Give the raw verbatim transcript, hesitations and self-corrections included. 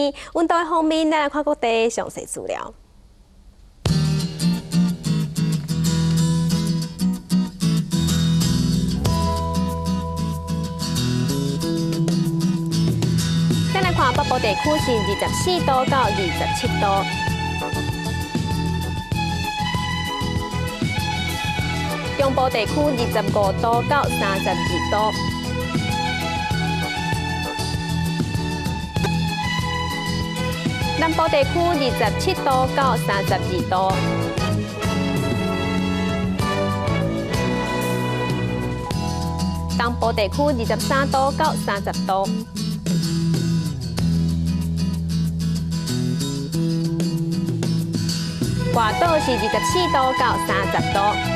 天。温度方面，咱来看各地详细资料。咱来看北部地区是二十四度到二十七度。 中部地区二十五度到三十二度，南部地区二十七度到三十二度，东部地区二十三度到三十度，外岛是二十四度到三十度。